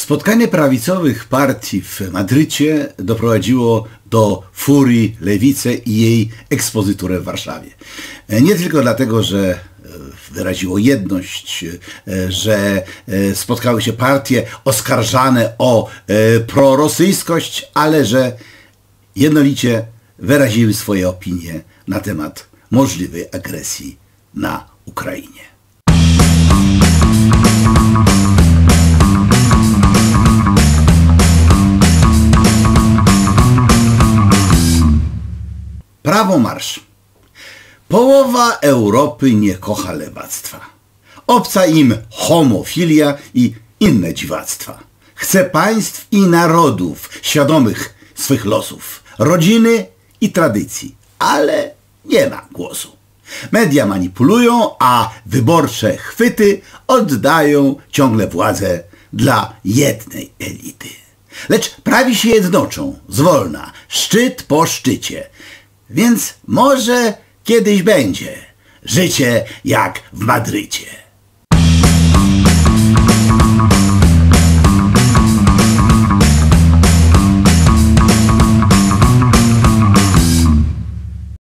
Spotkanie prawicowych partii w Madrycie doprowadziło do furii lewicy i jej ekspozyturę w Warszawie. Nie tylko dlatego, że wyraziło jedność, że spotkały się partie oskarżane o prorosyjskość, ale że jednolicie wyraziły swoje opinie na temat możliwej agresji na Ukrainie. Prawo marsz. Połowa Europy nie kocha lewactwa. Obca im homofilia i inne dziwactwa. Chce państw i narodów świadomych swych losów, rodziny i tradycji, ale nie ma głosu. Media manipulują, a wyborcze chwyty oddają ciągle władzę dla jednej elity. Lecz prawi się jednoczą, zwolna, szczyt po szczycie. Więc może kiedyś będzie życie jak w Madrycie.